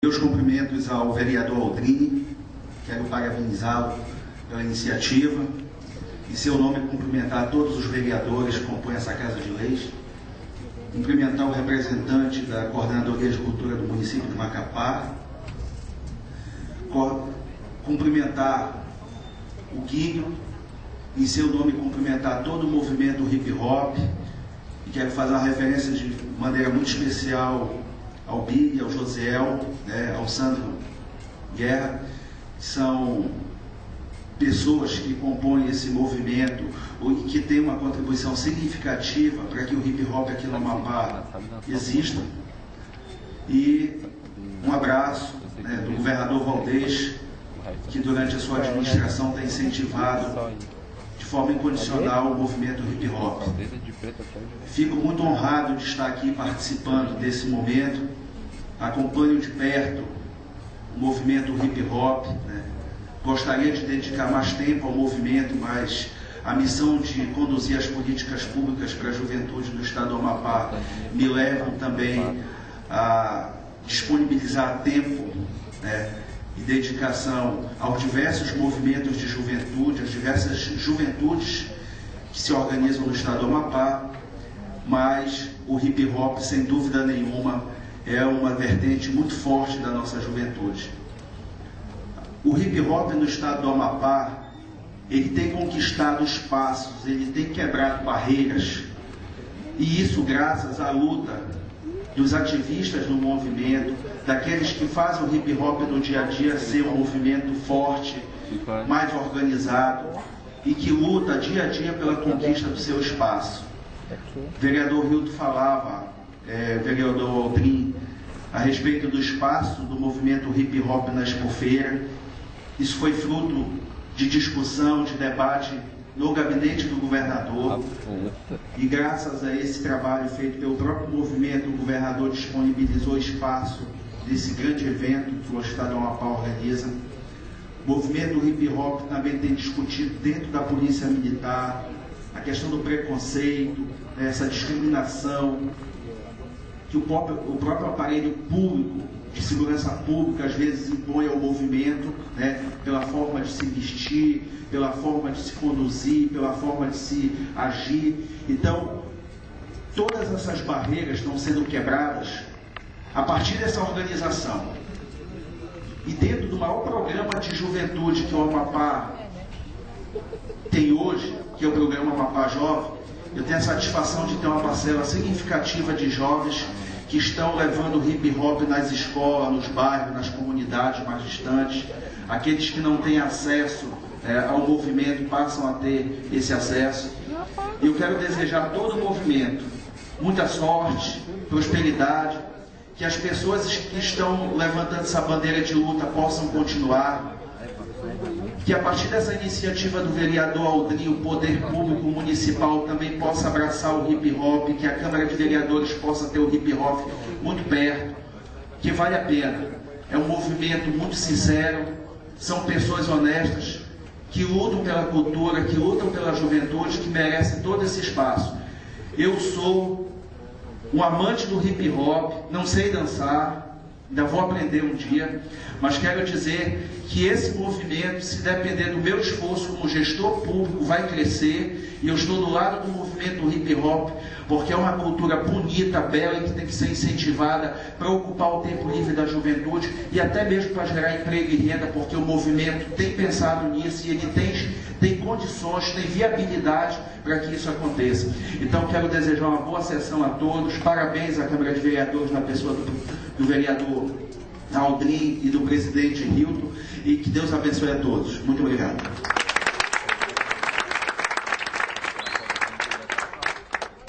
Meus cumprimentos ao vereador Aldrin, quero parabenizá-lo pela iniciativa, em seu nome cumprimentar todos os vereadores que compõem essa Casa de Leis, cumprimentar o representante da Coordenadoria de Cultura do município de Macapá, cumprimentar o Guinho, em seu nome cumprimentar todo o movimento hip hop, e quero fazer uma referência de maneira muito especial ao Billy, ao Josiel, ao Sandro Guerra, que são pessoas que compõem esse movimento e que têm uma contribuição significativa para que o hip hop aqui no Amapá exista. E um abraço do governador Valdez, que durante a sua administração tem incentivado de forma incondicional o movimento hip hop. Fico muito honrado de estar aqui participando desse momento, acompanho de perto o movimento hip hop, Gostaria de dedicar mais tempo ao movimento, mas a missão de conduzir as políticas públicas para a juventude do estado do Amapá me leva também a disponibilizar tempo e dedicação aos diversos movimentos de juventude, às diversas juventudes que se organizam no estado do Amapá, mas o hip hop, sem dúvida nenhuma, é uma vertente muito forte da nossa juventude. O hip hop no estado do Amapá, ele tem conquistado espaços, ele tem quebrado barreiras, e isso graças à luta dos ativistas do movimento, daqueles que fazem o hip hop no dia a dia ser um movimento forte, mais organizado, e que luta dia a dia pela conquista do seu espaço. O vereador Hilton falava, vereador Aldrin, a respeito do espaço do movimento hip hop na Expofeira. Isso foi fruto de discussão, de debate no gabinete do governador, e graças a esse trabalho feito pelo próprio movimento, o governador disponibilizou espaço desse grande evento que o estado do Amapá organiza. O movimento hip hop também tem discutido dentro da Polícia Militar a questão do preconceito, essa discriminação que o próprio aparelho público, de segurança pública, às vezes impõe ao movimento, pela forma de se vestir, pela forma de se conduzir, pela forma de se agir. Então, todas essas barreiras estão sendo quebradas a partir dessa organização. E dentro do maior programa de juventude que o Amapá tem hoje, que é o programa Amapá Jovem, eu tenho a satisfação de ter uma parcela significativa de jovens que estão levando o hip hop nas escolas, nos bairros, nas comunidades mais distantes. Aqueles que não têm acesso ao movimento passam a ter esse acesso. E eu quero desejar a todo o movimento muita sorte, prosperidade, que as pessoas que estão levantando essa bandeira de luta possam continuar, que a partir dessa iniciativa do vereador Aldrin, o poder público municipal também possa abraçar o hip hop, que a Câmara de Vereadores possa ter o hip hop muito perto, que vale a pena. É um movimento muito sincero, são pessoas honestas, que lutam pela cultura, que lutam pela juventude, que merecem todo esse espaço. Eu sou um amante do hip hop, não sei dançar, ainda vou aprender um dia, mas quero dizer que esse movimento, se depender do meu esforço como gestor público, vai crescer, e eu estou do lado do movimento hip hop, porque é uma cultura bonita, bela, e que tem que ser incentivada para ocupar o tempo livre da juventude, e até mesmo para gerar emprego e renda, porque o movimento tem pensado nisso, e ele tem condições, tem viabilidade para que isso aconteça. Então quero desejar uma boa sessão a todos, parabéns à Câmara de Vereadores na pessoa do vereador Aldrin e do presidente Hilton, e que Deus abençoe a todos. Muito obrigado.